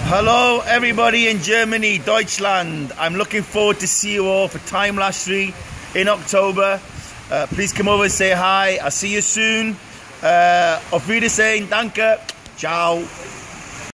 Hello everybody in Germany, Deutschland. I'm looking forward to see you all for TimeLash 3 in October. Please come over and say hi. I'll see you soon. Auf Wiedersehen, danke, ciao.